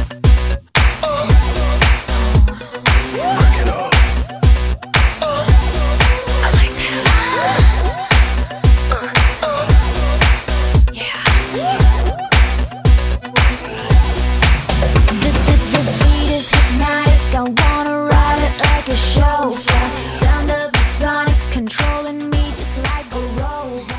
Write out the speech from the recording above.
Sound of the sonics controlling me just like a robot.